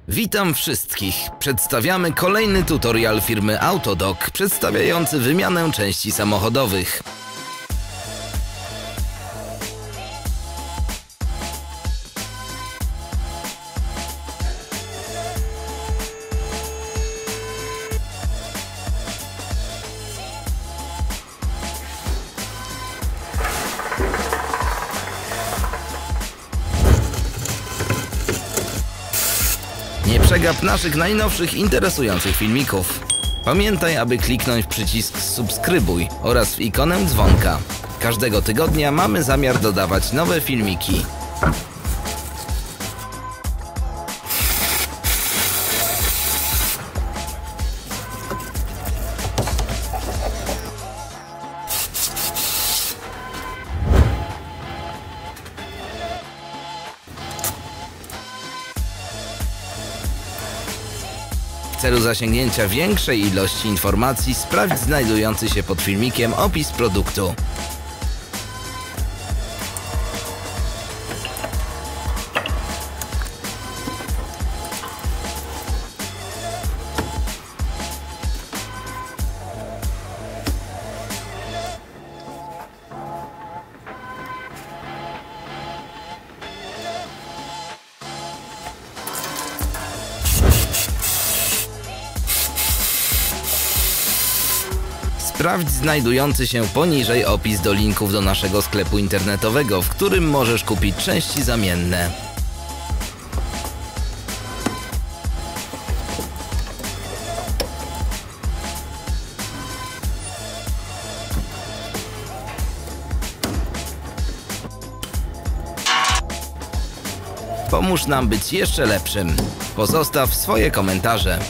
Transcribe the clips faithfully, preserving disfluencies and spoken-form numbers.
Witam wszystkich. Przedstawiamy kolejny tutorial firmy Autodoc przedstawiający wymianę części samochodowych. Nie przegap naszych najnowszych interesujących filmików. Pamiętaj, aby kliknąć w przycisk subskrybuj oraz w ikonę dzwonka. Każdego tygodnia mamy zamiar dodawać nowe filmiki. W celu zasięgnięcia większej ilości informacji sprawdź znajdujący się pod filmikiem opis produktu. Sprawdź znajdujący się poniżej opis do linków do naszego sklepu internetowego, w którym możesz kupić części zamienne. Pomóż nam być jeszcze lepszym. Pozostaw swoje komentarze.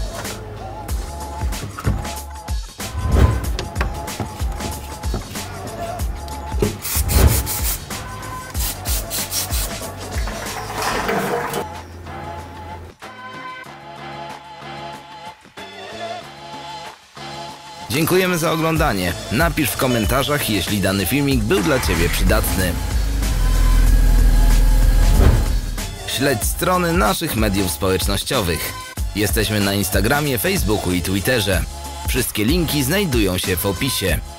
Dziękujemy za oglądanie. Napisz w komentarzach, jeśli dany filmik był dla Ciebie przydatny. Śledź strony naszych mediów społecznościowych. Jesteśmy na Instagramie, Facebooku i Twitterze. Wszystkie linki znajdują się w opisie.